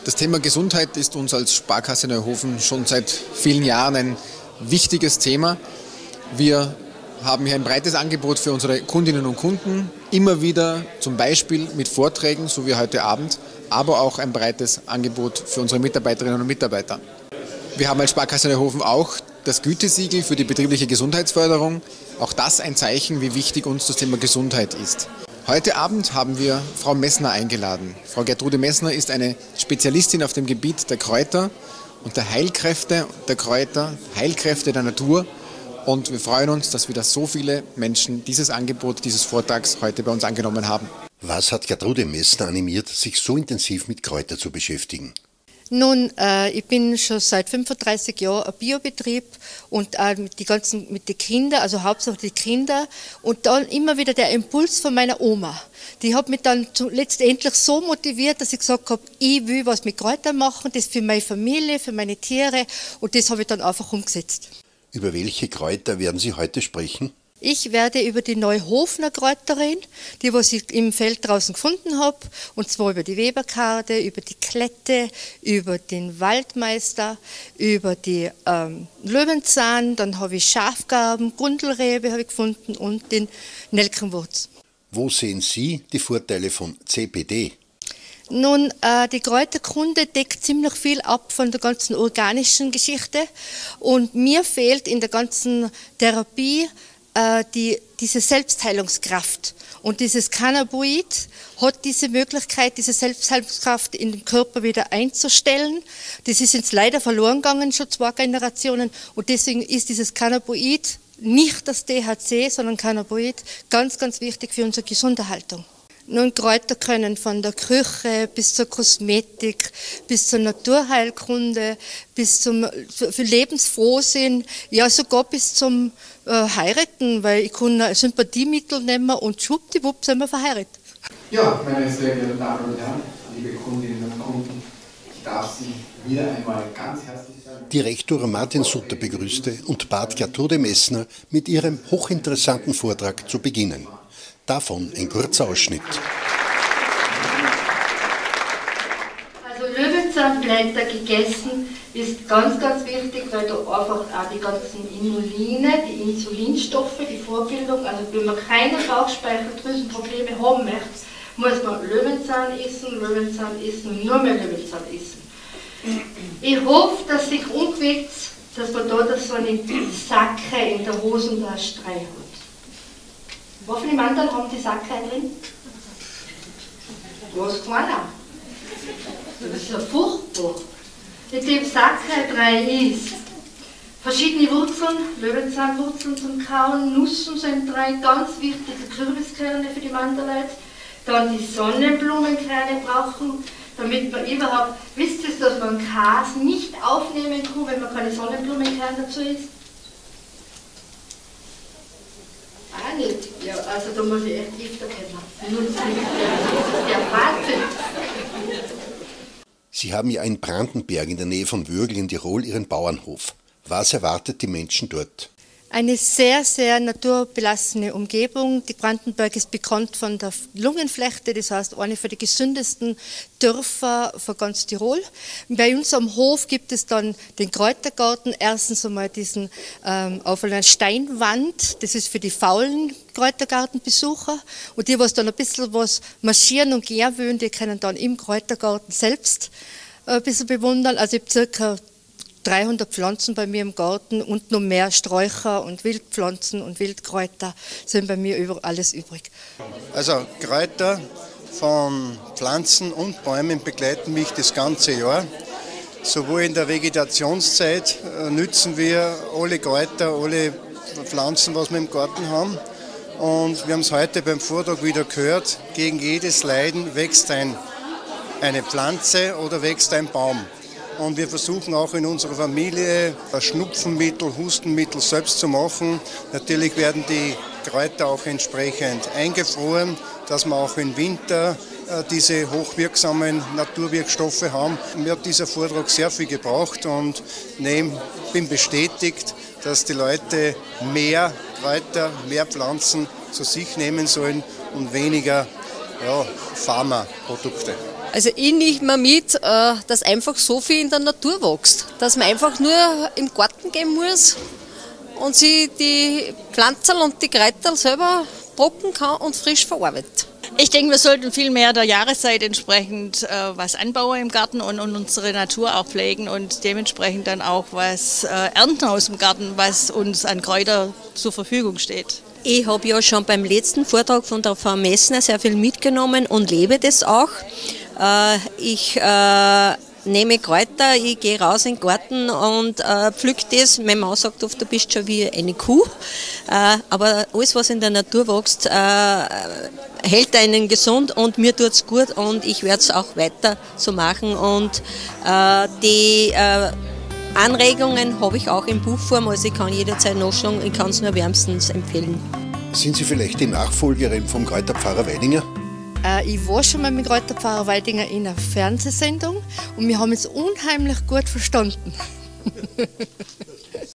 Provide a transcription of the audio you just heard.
Das Thema Gesundheit ist uns als Sparkasse Neuhofen schon seit vielen Jahren ein wichtiges Thema. Wir haben hier ein breites Angebot für unsere Kundinnen und Kunden, immer wieder zum Beispiel mit Vorträgen, so wie heute Abend, aber auch ein breites Angebot für unsere Mitarbeiterinnen und Mitarbeiter. Wir haben als Sparkasse Neuhofen auch das Gütesiegel für die betriebliche Gesundheitsförderung. Auch das ein Zeichen, wie wichtig uns das Thema Gesundheit ist. Heute Abend haben wir Frau Messner eingeladen. Frau Gertrude Messner ist eine Spezialistin auf dem Gebiet der Kräuter und der Heilkräfte der Kräuter, Heilkräfte der Natur. Und wir freuen uns, dass wieder so viele Menschen dieses Angebot, dieses Vortrags heute bei uns angenommen haben. Was hat Gertrude Messner animiert, sich so intensiv mit Kräutern zu beschäftigen? Nun, ich bin schon seit 35 Jahren ein Biobetrieb und auch mit den Kindern, also hauptsächlich die Kinder. Und dann immer wieder der Impuls von meiner Oma. Die hat mich dann letztendlich so motiviert, dass ich gesagt habe, ich will was mit Kräutern machen, das für meine Familie, für meine Tiere. Und das habe ich dann einfach umgesetzt. Über welche Kräuter werden Sie heute sprechen? Ich werde über die Neuhofener Kräuterin, die was ich im Feld draußen gefunden habe, und zwar über die Weberkarde, über die Klette, über den Waldmeister, über die Löwenzahn, dann habe ich Schafgarben, Gundelrebe habe ich gefunden und den Nelkenwurz. Wo sehen Sie die Vorteile von CBD? Nun, die Kräuterkunde deckt ziemlich viel ab von der ganzen organischen Geschichte und mir fehlt in der ganzen Therapie diese Selbstheilungskraft. Und dieses Cannabinoid hat diese Möglichkeit, diese Selbstheilungskraft in den Körper wieder einzustellen. Das ist jetzt leider verloren gegangen, schon 2 Generationen. Und deswegen ist dieses Cannabinoid nicht das THC, sondern Cannabinoid ganz, ganz wichtig für unsere Gesunderhaltung. Nun, Kräuter können von der Küche bis zur Kosmetik, bis zur Naturheilkunde, bis zum für Lebensfrohsinn, ja sogar bis zum Heiraten, weil ich kann ein Sympathiemittel nehmen und schwuppdiwupp sind wir verheiratet. Ja, meine sehr geehrten Damen und Herren, liebe Kundinnen und Kunden, ich darf Sie wieder einmal ganz herzlich sagen. Direktor Martin Sutter begrüßte und bat Gertrude Messner, mit ihrem hochinteressanten Vortrag zu beginnen. Davon ein kurzer Ausschnitt. Also Löwenzahnblätter gegessen ist ganz, ganz wichtig, weil da einfach auch die ganzen Inuline, die Insulinstoffe, die Vorbildung, also wenn man keine Bauchspeicheldrüsenprobleme haben möchte, muss man Löwenzahn essen und nur mehr Löwenzahn essen. Ich hoffe, dass sich umgeht, dass man da so eine Sacke in der Hosentasche rein hat. Wie viele Mandeln haben die Sacke drin? Was keiner. Das ist ja furchtbar. In dem Sacke 3 ist verschiedene Wurzeln, Löwenzahnwurzeln zum Kauen, Nüssen sind 3 ganz wichtige Kürbiskerne für die Mandelleute. Dann die Sonnenblumenkerne brauchen, damit man überhaupt, wisst ihr, dass man Kas nicht aufnehmen kann, wenn man keine Sonnenblumenkerne dazu isst? Auch nicht. Ja, also da muss ich echt Gifter kennen. Der Wahnsinn. Sie haben ja in Brandenberg in der Nähe von Würgl in Tirol Ihren Bauernhof. Was erwartet die Menschen dort? Eine sehr, sehr naturbelassene Umgebung. Die Brandenberg ist bekannt von der Lungenflechte, das heißt eine von den gesündesten Dörfer von ganz Tirol. Bei uns am Hof gibt es dann den Kräutergarten. Erstens einmal diesen auf einer Steinwand, das ist für die faulen Kräutergartenbesucher. Und die, was dann ein bisschen was marschieren und gehen wollen, die können dann im Kräutergarten selbst ein bisschen bewundern. Also ich habe circa 300 Pflanzen bei mir im Garten und noch mehr Sträucher und Wildpflanzen und Wildkräuter sind bei mir alles übrig. Also Kräuter von Pflanzen und Bäumen begleiten mich das ganze Jahr. Sowohl in der Vegetationszeit nützen wir alle Kräuter, alle Pflanzen, was wir im Garten haben. Und wir haben es heute beim Vortrag wieder gehört, gegen jedes Leiden wächst eine Pflanze oder wächst ein Baum. Und wir versuchen auch in unserer Familie Schnupfenmittel, Hustenmittel selbst zu machen. Natürlich werden die Kräuter auch entsprechend eingefroren, dass wir auch im Winter diese hochwirksamen Naturwirkstoffe haben. Mir hat dieser Vortrag sehr viel gebracht und bin bestätigt, dass die Leute mehr Kräuter, mehr Pflanzen zu sich nehmen sollen und weniger Pharmaprodukte. Also ich nehme mir mit, dass einfach so viel in der Natur wächst, dass man einfach nur im Garten gehen muss und sich die Pflanzen und die Kräuter selber brocken kann und frisch verarbeitet. Ich denke, wir sollten viel mehr der Jahreszeit entsprechend was anbauen im Garten und unsere Natur auch pflegen und dementsprechend dann auch was ernten aus dem Garten, was uns an Kräuter zur Verfügung steht. Ich habe ja schon beim letzten Vortrag von der Frau Messner sehr viel mitgenommen und lebe das auch. Ich nehme Kräuter, ich gehe raus in den Garten und pflück das. Meine Mann sagt oft, du bist schon wie eine Kuh. Aber alles, was in der Natur wächst, hält einen gesund und mir tut es gut und ich werde es auch weiter so machen. Und die Anregungen habe ich auch in Buchform, also ich kann jederzeit nachschlagen, ich kann es nur wärmstens empfehlen. Sind Sie vielleicht die Nachfolgerin vom Kräuterpfarrer Weidinger? Ich war schon mal mit Kräuterpfarrer Weidinger in einer Fernsehsendung und wir haben es unheimlich gut verstanden.